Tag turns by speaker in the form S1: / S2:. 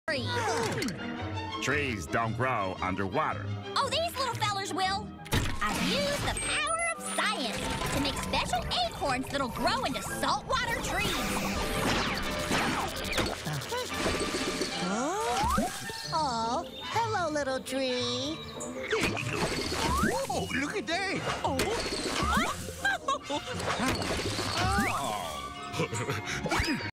S1: Trees don't grow underwater.
S2: Oh, these little fellers will. I've used the power of science to make special acorns that'll grow into saltwater trees.
S3: Oh, hello, little tree.
S4: Oh, look at that. Oh.